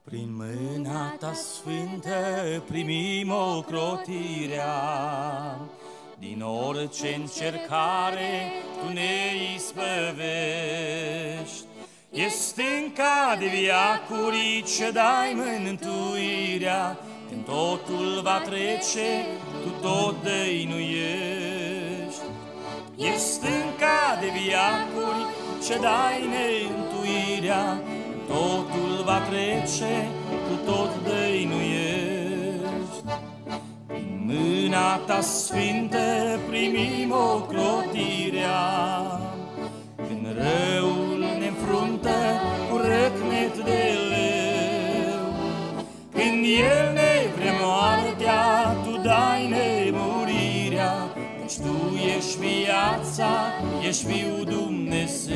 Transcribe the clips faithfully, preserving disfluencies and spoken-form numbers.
Prin mâna ta sfântă primim ocrotirea, din orice încercare tu ne izbăvești. E stânca de viacuri ce dai mântuirea, când totul va trece, tu tot dăinuiești. E stânca de viacuri ce dai mântuirea, totul va trece, tu tot dăinuiești. Prin mâna ta sfântă primim ocrotirea, când răul ne înfruntă cu răcnet de leu. Când el ne vrea moartea, tu dai nemurirea, căci tu ești viața, ești Fiul Dumnezeu.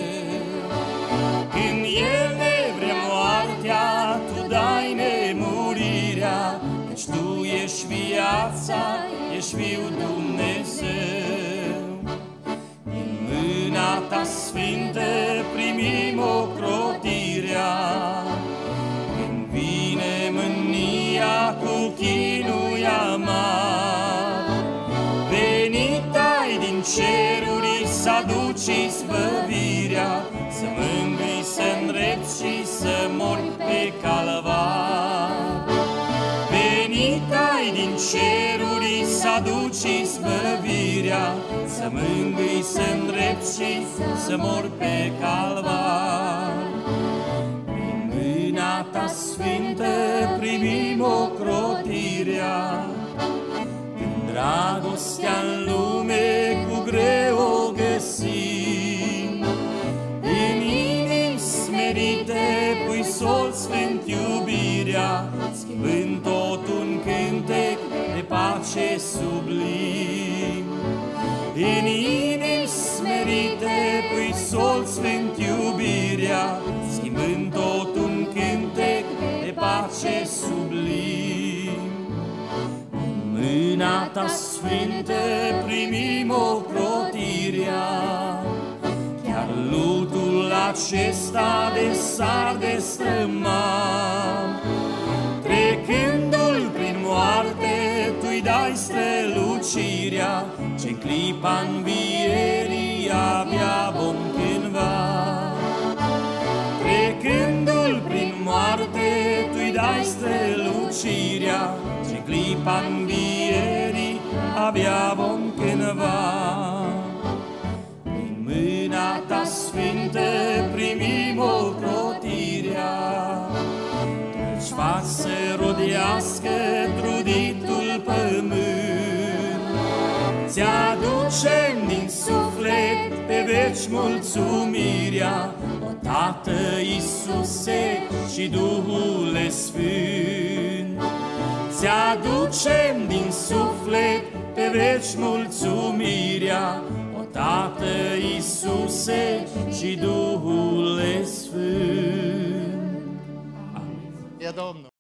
Când el ne vrea moartea, tu dai nemurirea, căci tu ești viața, ești Fiul Dumnezeu. Din mâna ta sfântă primim ocrotirea, când vine mânia cu chinui amar. Venit ai din ceruri să aduci izbăvirea, să mângâi, să îndrepți și să mori pe calvar. Venit ai din ceruri să aduci izbăvirea, să mângâi, să îndrepți și să mori pe calvar. Prin mâna ta sfântă primim ocrotirea, când dragostea-n lume cu greu o găsim. În inimi smerite pui sol sfânt iubirea, schimbând tot un cântec de pace sublim. În inimi smerite pui sol sfânt iubirea, schimbând tot un cântec de pace sublim. În mâna ta sfântă primim ocrotirea, chiar lutul acesta de sar destrămat. Trecându-l prin moarte, tu-i dai strălucirea, ce-n clipa învierii abia vom cândva. Trecându-l prin moarte, tu-i dai strălucirea, ce-n clipa învierii abia vom cândva. Prin mâna ta sfântă primim ocrotirea, căci faci să rodească truditul pământ. Ți-aducem din suflet pe veci mulțumirea, o Tată Iisuse și Duhule Sfânt. Ți-aducem din suflet pe veci mulțumirea, o Tată Iisuse și Duhule Sfânt. E Domnul.